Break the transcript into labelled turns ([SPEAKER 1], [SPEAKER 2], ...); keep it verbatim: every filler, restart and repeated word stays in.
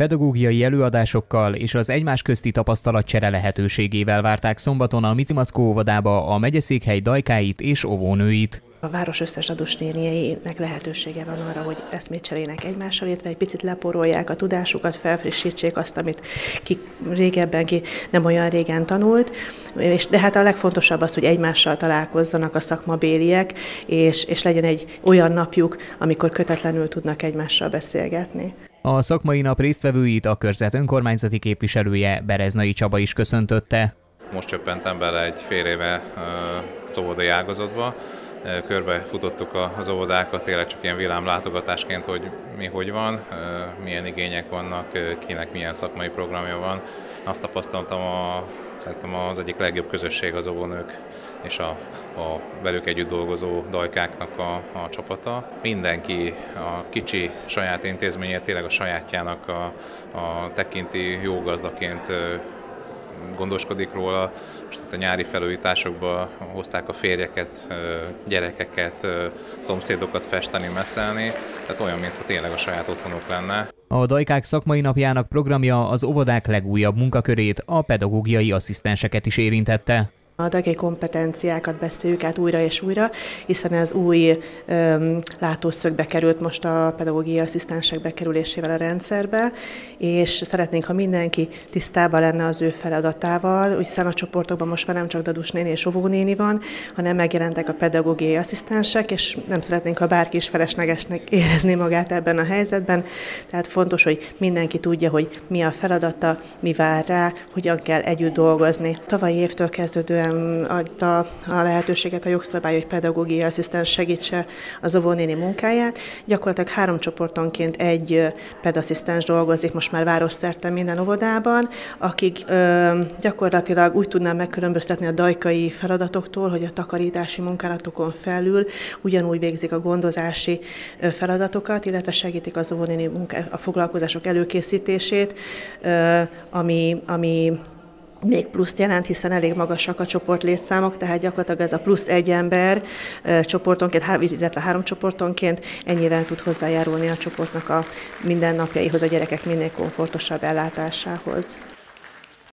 [SPEAKER 1] Pedagógiai előadásokkal és az egymás közti tapasztalatcsere lehetőségével várták szombaton a Micimackó óvodába a megyeszékhely dajkáit és óvónőit.
[SPEAKER 2] A város összes adósnénieinek lehetősége van arra, hogy eszmét cserélnek egymással, illetve egy picit leporolják a tudásukat, felfrissítsék azt, amit ki régebben, ki nem olyan régen tanult. És, de hát a legfontosabb az, hogy egymással találkozzanak a szakmabéliek, és, és legyen egy olyan napjuk, amikor kötetlenül tudnak egymással beszélgetni.
[SPEAKER 1] A szakmai nap résztvevőit a körzet önkormányzati képviselője, Bereznai Csaba is köszöntötte.
[SPEAKER 3] Most csöppentem bele egy fél éve az óvodai ágazatba. Körbe futottuk az óvodákat, tényleg csak ilyen villámlátogatásként, hogy mi hogy van, milyen igények vannak, kinek milyen szakmai programja van. Azt tapasztaltam, a, szerintem az egyik legjobb közösség az óvónők és a, a velük együtt dolgozó dajkáknak a, a csapata. Mindenki a kicsi saját intézményét tényleg a sajátjának a, a tekinti jó gazdaként, gondoskodik róla. Most a nyári felújításokba hozták a férjeket, gyerekeket, szomszédokat festeni, messzelni, tehát olyan, mintha tényleg a saját otthonuk lenne.
[SPEAKER 1] A dajkák szakmai napjának programja az óvodák legújabb munkakörét, a pedagógiai asszisztenseket is érintette.
[SPEAKER 2] A dajkai kompetenciákat beszéljük át újra és újra, hiszen ez új öm, látószögbe került most a pedagógiai asszisztensek bekerülésével a rendszerbe, és szeretnénk, ha mindenki tisztában lenne az ő feladatával, hiszen a csoportokban most már nem csak dadus néni és óvónéni van, hanem megjelentek a pedagógiai asszisztensek, és nem szeretnénk, ha bárki is feleslegesnek érezni magát ebben a helyzetben. Tehát fontos, hogy mindenki tudja, hogy mi a feladata, mi vár rá, hogyan kell együtt dolgozni. Tavalyi évtől kezdődően adta a lehetőséget a jogszabály, hogy pedagógiai asszisztens segítse az óvónéni munkáját. Gyakorlatilag három csoportonként egy pedasszisztens dolgozik most már városszerte minden óvodában, akik ö, gyakorlatilag úgy tudnám megkülönböztetni a dajkai feladatoktól, hogy a takarítási munkálatokon felül ugyanúgy végzik a gondozási feladatokat, illetve segítik az óvónéni munká, a foglalkozások előkészítését, ö, ami, ami még pluszt jelent, hiszen elég magasak a csoport létszámok, tehát gyakorlatilag ez a plusz egy ember csoportonként, illetve három csoportonként ennyivel tud hozzájárulni a csoportnak a mindennapjaihoz, a gyerekek minél komfortosabb ellátásához.